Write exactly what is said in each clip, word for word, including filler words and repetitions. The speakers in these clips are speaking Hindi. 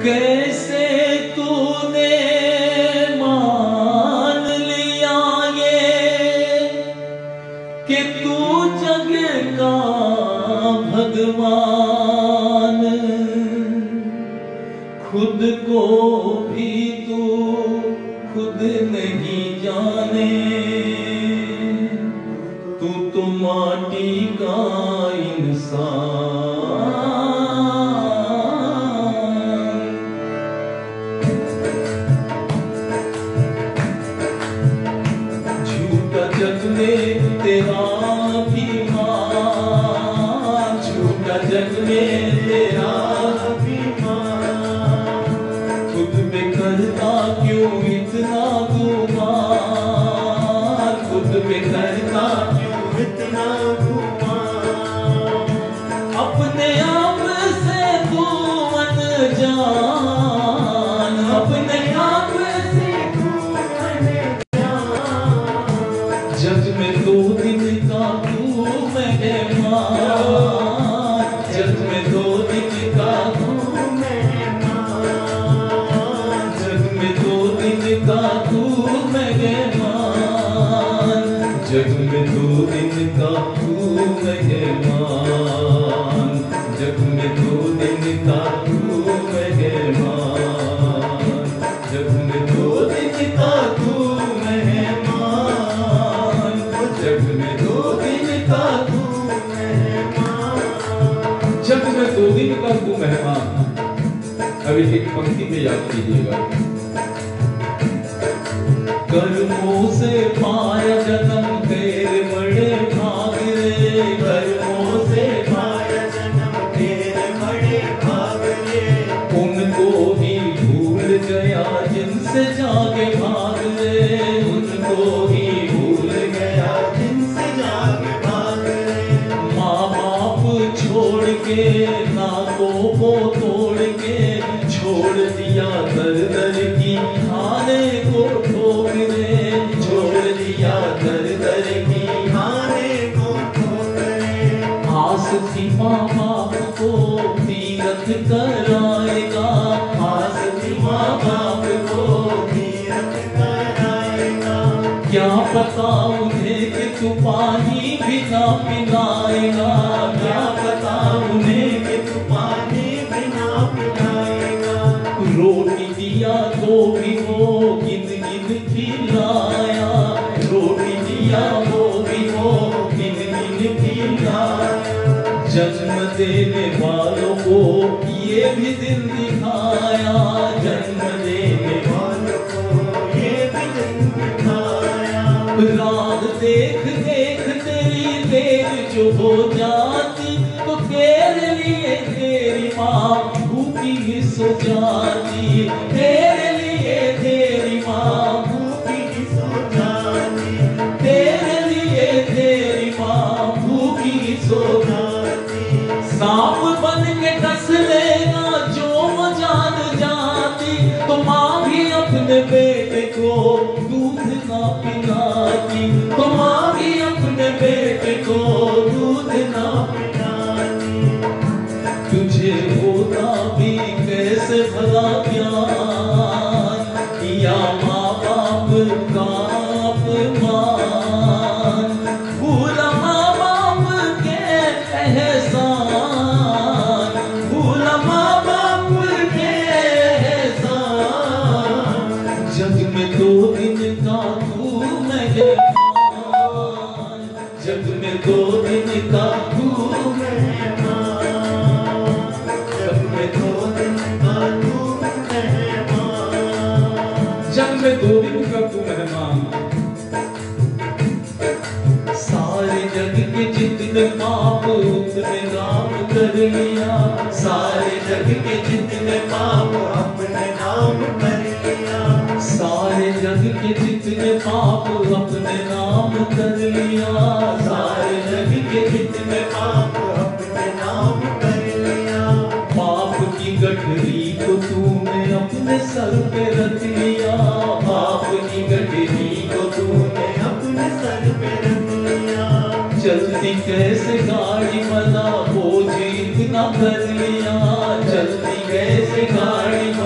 कैसे तूने मान लिया ये कि तू जग का भगवान, खुद को भी तू खुद नहीं जाने, तू तो माटी का इंसान। झूठा जग में तेरा अभिमान, झूठा जग में तेरा अभिमान, खुद पे करता क्यों इतना गुमान, खुद पे करता क्यों इतना गुमान, अपने आप से तू अनजान, अपने आप से तू अनजान, जग में दो दिन का तू मेहमान, जग में दो दिन का तू मेहमान, जग में दो दिन का तू मेहमान, जग में दो दिन का तू मेहमान, जग में दो दिन का तू मेहमान, जग में दो दिन का तू मेहमान, जग में दो दिन का तू मेहमान, जग में दो दिन का तू मेहमान। अभी एक पंक्ति में याद कीजिएगा, कर्मों से पाया जन्म तेरे बड़े भाग रे, कर्मों से पाया जन्म तेरे बड़े भाग रे, उनको ही भूल गया जिनसे जाके भाग रे, उनको ही भूल गया जिनसे जाके भाग रे, माँ बाप छोड़ के नाकों को तोड़ के छोड़ दिया दर दर की खाने को ठोकरे, छोड़ दिया दर दर की खाने को ठोकरे, आस थी माँ बाप को तीरथ कराएगा, आस थी माँ बाप को तीरथ कराएगा, क्या पता उन्हें कि तू पानी भी ना पिलाएगा, क्या पता उन्हें कि तू पानी भी ना पिलाएगा, रोटी दिया तो भी वो गिन गिन खिलाया, रोटी दिया वो भी वो गिन गिन खिलाया, जन्म देने वालों को ये भी दिन दिखाया, जन्म देने वालों को ये भी दिन दिखाया, रात देख देख तेरी देर जो हो जाती तो तेरे लिए तेरी माँ भूखी ही सो जाती, तेरे लिए तेरी माँ भूखी ही सो जाती, तेरे लिए तेरी माँ भूखी ही सो जाती, सांप बन के डस लेगा जो वो जान जाती, तो माँ भी अपने बेटे को दूध ना पिलाती, तो माँ भी अपने बेटे को दूध ना पिलाती, तुझे होता भी कैसे भला ज्ञान, किया माँ बाप का अपमान, भूला माँ बाप के एहसान, भूला माँ बाप के एहसान, जग में दो दिन का तू मेहमान, जग में दो दिन का तू मेहमान, जग में दो दिन का तू मेहमान, जग में दो दिन का तू मेहमान। सारे जग के जितने पाप उतने नाम कर लिया, सारे जग के जितने पाप अपने नाम कर लिया, सारे जग के जितने पाप अपने नाम कर लिया, सारे जग के जितने पाप अपने नाम कर लिया, पाप की गठरी को तूने अपने सर पे रख लिया, पाप की गठरी को तूने अपने सर पे रख लिया, चलती कैसे गाड़ी वाला बोझ इतना कर लिया, चलती कैसे गाड़ी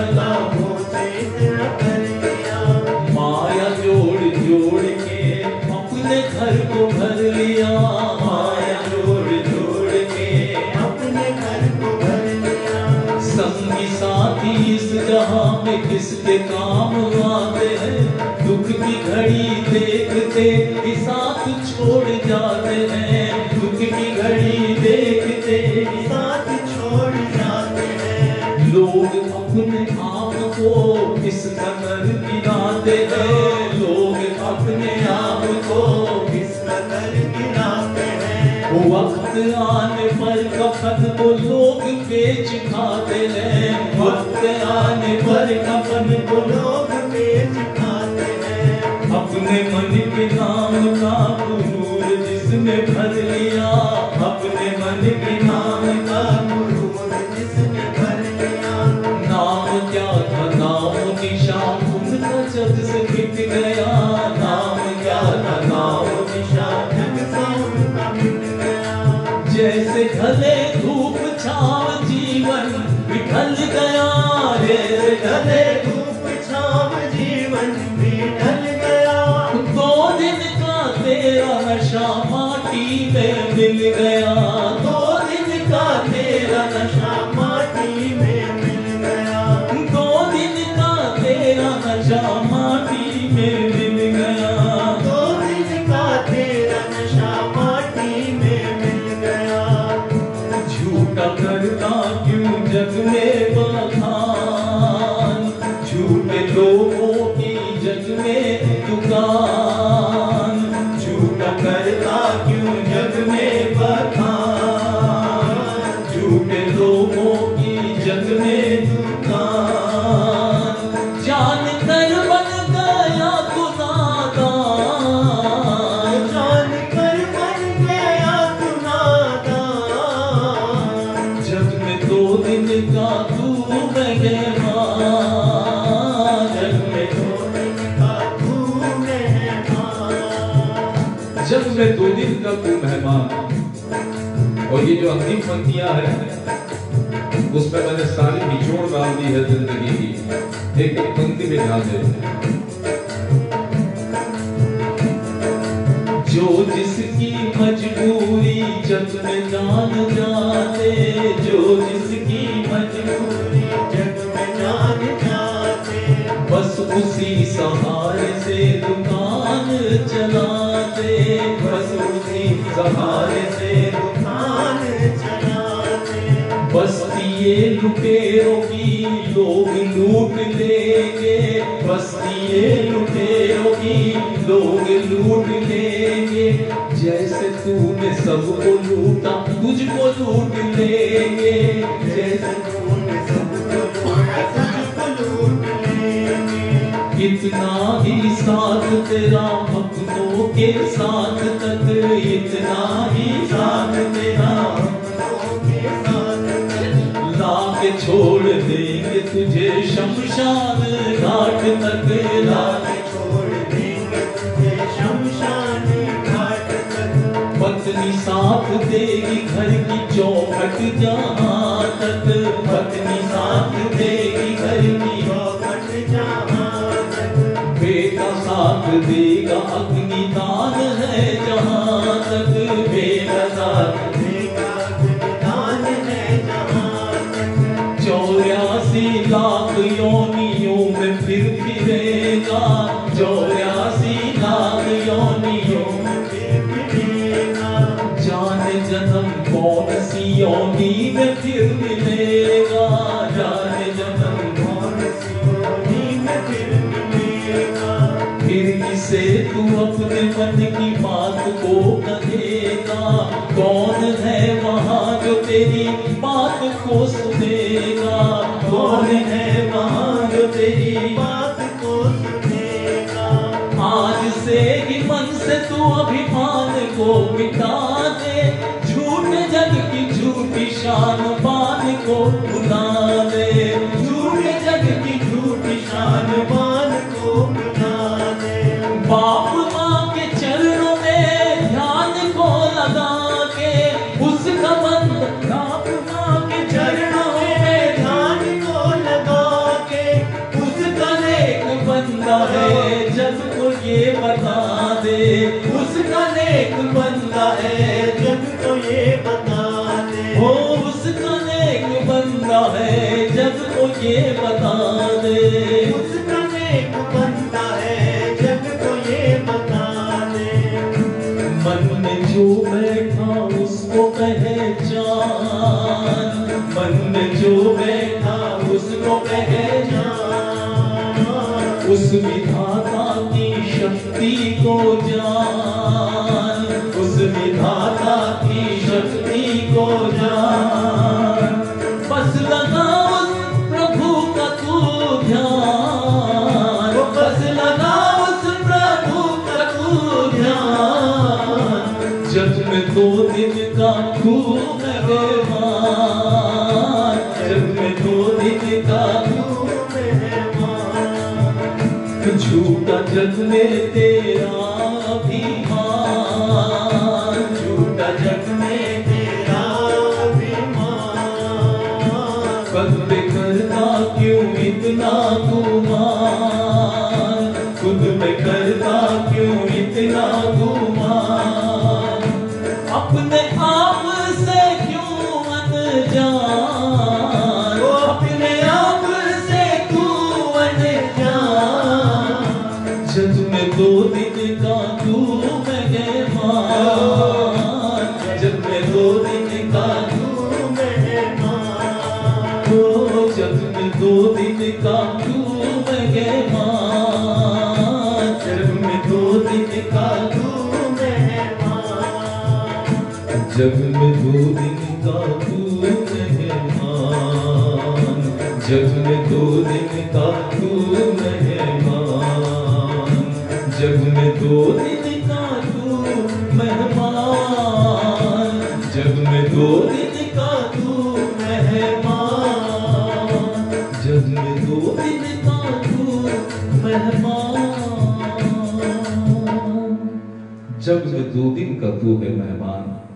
संगी साथी इस जहां में किसके काम आते हैं, दुख की घड़ी देखते ही साथ छोड़ जाते हैं, दुख की घड़ी देखते ही साथ छोड़ जाते हैं। लोग अपने आप को किस कदर गिराते हैं, लोग अपने आप को किस कदर गिराते हैं। वक्त आने पर कफन को लोग बेच खाते हैं, वक्त आने पर कफन को लोग बेच खाते हैं। अपने मन के नाम का गुरूर जिसने भर लिया, अपने मन के नाम का गुरूर जिसने भर लिया। नाम क्या था नाम निशान उनका जग से मिट गया, नाम क्या था नाम निशान जग से उनका मिट गया। जैसे ढले धूप छाव जीवन बिखर गया, जैसे ढले धूप छाव जीवन बिखर गया। दो दिन का तेरा नशा माटी में मिल गया, दो दिन का तेरा नशा माटी में मिल गया, दो दिन का तेरा नशा माटी में मिल गया, दो दिन का तेरा नशा माटी में मिल गया। झूठा करता क्यों जग में बखान, झूठे लोगों की जग में दुकान, झूठा करता क्यों जग में बखान, झूठे लोगों की जग में दुकान। जान कर बन गया तू नादान, जान कर बन गया तू नादान। जग में दो दिन का तू मेहमान, जग में दो दिन का तू मेहमान, जग में दो दिन का तू मेहमान। और ये जो अंतिम पंक्तियां हैं उसमें मैंने सारी निचोड़ डाल दी है जिंदगी की, एक एक पंक्ति में ध्यान दे। जो जिसकी मजबूरी जग में जान जाते, जो जिसकी मजबूरी जग में जान जाते, बस उसी सहारे से दुकान चलाते, बस उसी सहारे से दुकान चलाते। बस्ती ये लुटेरों की लोग लूट लेंगे, बस्ती ये लुटेरों की लोग लूट लेंगे। जैसे तूने सबको लूटा तुझको लूट लेंगे, जैसे तूने सबको लूटा तुझको लूट लेंगे। इतना ही साथ तेरा भक्तों के साथ तक, इतना ही साथ तेरा भक्तों के साथ तक। लाके छोड़ देंगे तुझे शमशान घाट तक, लाके छोड़ देंगे तुझे शमशान घाट तक। पत्नी साथ देगी घर की चौखट जहाँ तक, पत्नी साथ देगी घर की चौखट जहाँ तक। बेटा साथ देगा अग्निदान है जहाँ तक, बेटा साथ देगा अग्निदान है जहाँ तक। चौरासी लाख योनियों में फिर फिरेगा, चौरासी लाख योनियों में फिर फिरेगा। जाने जन्म कौन सी योनि में फिर मिलेगा, जाने जन्म कौन सी योनि में फिर मिलेगा। फिर किसे तू अपने मन की बात को कहेगा, कौन है वहाँ जो तेरी बात को सुनेगा, कौन है वहाँ जो तेरी बात को सुनेगा। आज से ही मन से तू अभिमान को मिटा दे, झूठे जग की झूठी शान बान को भुला दे, झूठे जग की झूठी शान बान को भुला दे। बाप माँ के चरणों में ध्यान को लगा के उसका बंद, बाप माँ के चरणों में ध्यान को लगा के उसका नेक बंदा है जग को ये बता दे, उसका नेक बंदा है जग को ये बता दे। हो उसका नेक बंदा है जग ये बता दे, उसका नेक बनता है जग को ये बता दे। मन में जो बैठा उसको पहचान, मन में जो बैठा उसको पहचान, उस विधाता की शक्ति को जान, उस विधाता की शक्ति को जान। बस लगा उस प्रभु का तू ध्यान, बस लगा उस प्रभु का तू ध्यान। जग में दो दिन का तू मेहमान, जग में दो दिन का तू मेहमान। झूठा जग में तेरा अभिमान, झूठा जग में तेरा अभिमान। खुद पे करता क्यों इतना गुमान, खुद पे करता क्यों इतना गुमान। अपने आप से क्यों अनजान, अपने आप से तू अनजान। जग में दो दिन का तू मेहमान, जग में दो दिन का तू मेहमान। ओ जग में दो दिन का तू मेहमान, जग में दो दिन का तू मेहमान। जग में दो दिन का तू मेहमान, जग में दो दिन का तू मेहमान, जग में दो दिन का तू मेहमान, जग में दो दिन का तू मेहमान, जग में दो दिन का तू मेहमान। जग में दो दिन का तू है मेहमान।